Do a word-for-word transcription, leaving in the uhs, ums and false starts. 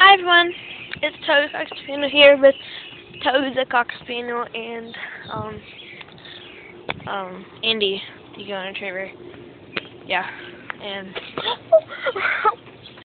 Hi everyone, it's Toad Cocker Spaniel here with Toad the Cocker Spaniel and um um Andy, the Golden Retriever. Yeah, and